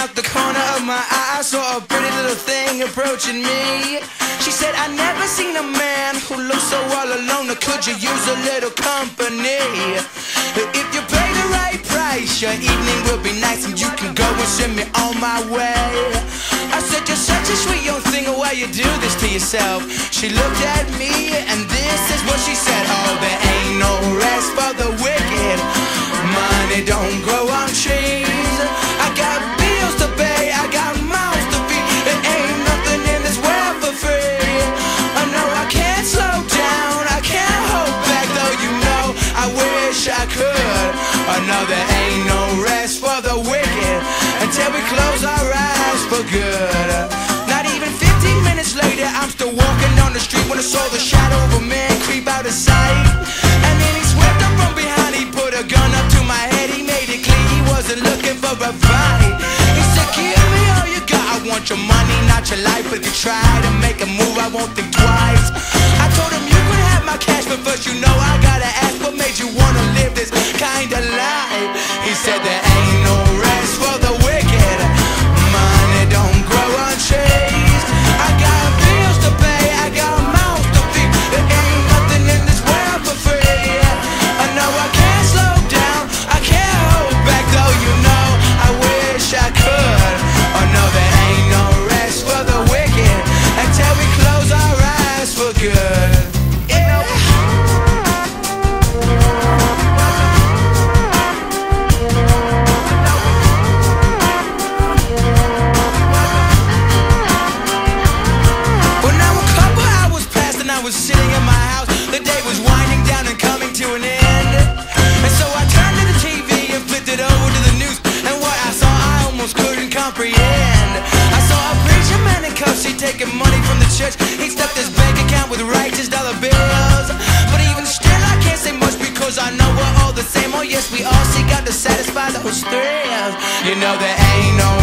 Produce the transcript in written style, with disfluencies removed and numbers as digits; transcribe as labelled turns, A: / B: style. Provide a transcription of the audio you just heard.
A: out the corner of my eye, I saw a pretty little thing approaching me. She said, I never seen a man who looks so all alone. Could you use a little company? If you pay the right price, your evening will be nice, and you can go and send me on my way. I said, you're such a sweet young thing, why you do this to yourself? She looked at me and this is what she said. Oh, there ain't no rest for the wicked. Money don't grow on trees. I got bills to pay, I got mouths to feed. There ain't nothing in this world for free. Oh no, I can't slow down, I can't hold back, though you know I wish I could. Oh no, there ain't no rest for the wicked until we close our eyes for good. Not even 15 minutes later, I'm still walking down the street when I saw the shadow of a man creep out of sight. And then he swept up from behind, he put a gun up to my head, he made it clear he wasn't looking for a fight. He said, give me all you got, I want your money, not your life. But if you try to make a move, I won't think twice. I told him you could have my cash, but first you know I gotta ask, what made you wanna live this kind of life? He said, there ain't no rest for the wicked. Money don't grow on trees. I got bills to pay, I got mouths to feed. There ain't nothing in this world for free. I know I can't slow down, I can't hold back, though you know I wish I could. Oh no, there ain't no rest for the wicked until we close our eyes for good. I was sitting in my house, the day was winding down and coming to an end. And so I turned to the TV and flipped it over to the news, and what I saw I almost couldn't comprehend. I saw a preacher man in cuffs, he taking money from the church. He stuffed his bank account with righteous dollar bills. But even still I can't say much, because I know we're all the same. Oh yes, we all seek out to satisfy those thrills. You know there ain't no